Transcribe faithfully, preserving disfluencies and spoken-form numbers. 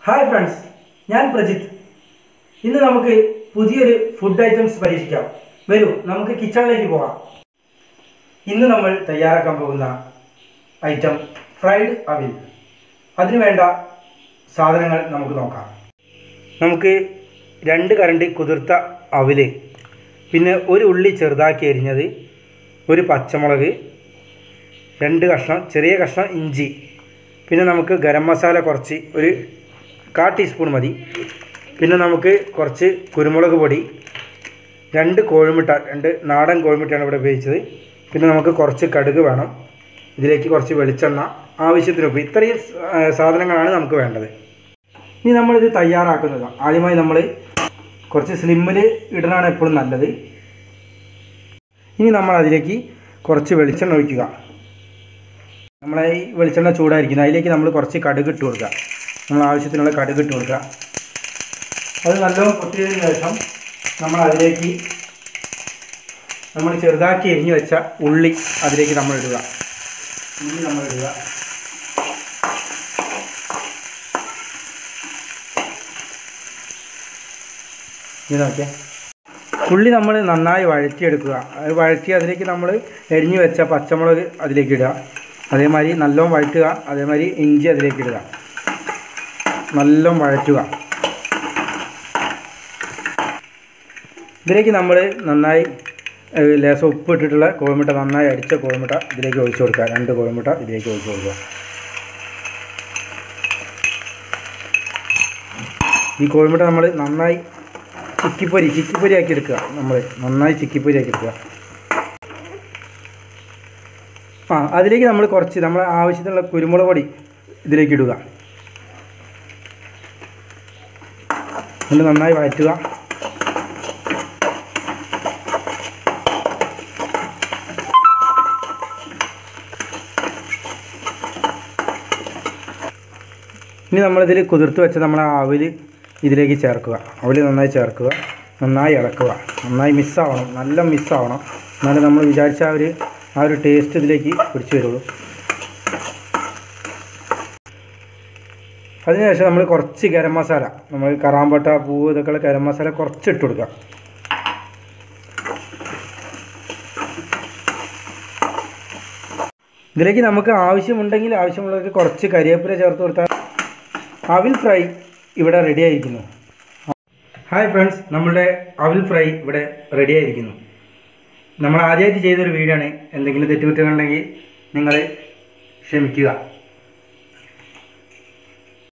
Hi friends, ഞാൻ പ്രജിത്ത്. ഇന്ന് നമുക്ക് പുതിയൊരു ഫുഡ് ഐറ്റംസ് പരീക്ഷിക്കാം. വരൂ, നമുക്ക് കിച്ചണിലേക്ക് പോകാം. ഇന്ന് നമ്മൾ തയ്യാറാക്കാൻ പോകുന്ന ഐറ്റം ഫ്രൈഡ് അവിൽ. അതിനു വേണ്ട സാധനങ്ങൾ നമുക്ക് നോക്കാം. നമുക്ക് രണ്ട് കരണ്ടി കുതിർത്ത അവിൽ, പിന്നെ ഒരു ഉള്ളി ചെറുതാക്കി അരിഞ്ഞത്, ഒരു പച്ചമുളക്, രണ്ട് കഷ്ണം ചെറിയ കഷ്ണം ഇഞ്ചി, പിന്നെ നമുക്ക് ഗരം മസാല കുറച്ച് ഒരു കാ ടീസ്പൂൺ മതി, പിന്നെ നമുക്ക് കുറച്ച് കുരുമുളക് പൊടി, രണ്ട് കോഴിമുട്ട, രണ്ട് നാടൻ കോഴിമുട്ടയാണ് ഇവിടെ ഉപയോഗിച്ചത്, പിന്നെ നമുക്ക് കുറച്ച് കടുക് വേണം, ഇതിലേക്ക് കുറച്ച് വെളിച്ചെണ്ണ, ആവശ്യത്തിന് ഉപ്പ്. ഇത്രയും സാധനങ്ങളാണ് നമുക്ക് വേണ്ടത്. ഇനി നമ്മളിത് തയ്യാറാക്കുന്നത് ആദ്യമായി നമ്മൾ കുറച്ച് സ്ലിമ്മിൽ ഇടണതാണ് എപ്പോഴും നല്ലത്. ഇനി നമ്മൾ അതിലേക്ക് കുറച്ച് വെളിച്ചെണ്ണ ഒഴിക്കുക. നമ്മളെ ഈ വെളിച്ചെണ്ണ ചൂടായിരിക്കുന്നത്, അതിലേക്ക് നമ്മൾ കുറച്ച് കടുക് ഇട്ട് കൊടുക്കുക. നമ്മൾ ആവശ്യത്തിനുള്ള കടുക് ഇട്ട് കൊടുക്കുക. അത് നല്ലോണം പൊട്ടിയതിന് ശേഷം നമ്മൾ അതിലേക്ക് നമ്മൾ ചെറുതാക്കി എരിഞ്ഞു വെച്ച ഉള്ളി അതിലേക്ക് നമ്മൾ ഇടുക. ഉള്ളി നമ്മൾ ഇടുക. ഇത് നോക്കിയാൽ ഉള്ളി നമ്മൾ നന്നായി വഴറ്റിയെടുക്കുക. അത് വഴറ്റി അതിലേക്ക് നമ്മൾ എരിഞ്ഞു വെച്ച പച്ചമുളക് അതിലേക്ക് ഇടുക. അതേമാതിരി നല്ലോണം വഴറ്റുക. അതേമാതിരി ഇഞ്ചി അതിലേക്ക് ഇടുക. നല്ലോണം വഴറ്റുക. ഇതിലേക്ക് നമ്മൾ നന്നായി ലേശം ഉപ്പ് ഇട്ടിട്ടുള്ള കോഴിമുട്ട, നന്നായി അടിച്ച കോഴിമുട്ട ഇതിലേക്ക് ഒഴിച്ചു കൊടുക്കുക. രണ്ട് കോഴിമുട്ട ഇതിലേക്ക് ഒഴിച്ചു കൊടുക്കുക. ഈ കോഴിമുട്ട നമ്മൾ നന്നായി ചിക്കിപ്പൊരി ചിക്കിപ്പൊരി ആക്കി എടുക്കുക. നമ്മൾ നന്നായി ചിക്കിപ്പൊരി ആക്കി എടുക്കുക. ആ അതിലേക്ക് നമ്മൾ കുറച്ച് നമ്മൾ ആവശ്യത്തിനുള്ള കുരുമുളക് പൊടി ഇതിലേക്ക് ഇടുക. ഇത് നന്നായി വഴറ്റുക. ഇനി നമ്മളിതിൽ കുതിർത്ത് വെച്ച നമ്മളെ അവിൽ ഇതിലേക്ക് ചേർക്കുക. അവിൽ നന്നായി ചേർക്കുക. നന്നായി ഇളക്കുക. നന്നായി മിസ്സാവണം, നല്ല മിസ്സാവണം. എന്നാലും നമ്മൾ വിചാരിച്ച ആ ഒരു ആ ഒരു ടേസ്റ്റ് ഇതിലേക്ക് പിടിച്ചു വരുള്ളൂ. അതിനുശേഷം നമ്മൾ കുറച്ച് ഗരം മസാല, നമ്മൾ കറാമ്പട്ട, പൂവ്, ഇതൊക്കെയുള്ള ഗരം മസാല കുറച്ച് ഇട്ട് കൊടുക്കുക. ഇതിലേക്ക് നമുക്ക് ആവശ്യമുണ്ടെങ്കിൽ ആവശ്യമുള്ളവർക്ക് കുറച്ച് കരിവേപ്പില ചേർത്ത് കൊടുത്താൽ അവിൽ ഫ്രൈ ഇവിടെ റെഡി ആയിരിക്കുന്നു. ഹായ് ഫ്രണ്ട്സ്, നമ്മളുടെ അവിൽ ഫ്രൈ ഇവിടെ റെഡി ആയിരിക്കുന്നു. നമ്മൾ ആദ്യമായിട്ട് ചെയ്തൊരു വീഡിയോ ആണ്. എന്തെങ്കിലും തെറ്റുകുറ്റങ്ങളുണ്ടെങ്കിൽ നിങ്ങൾ ക്ഷമിക്കുക.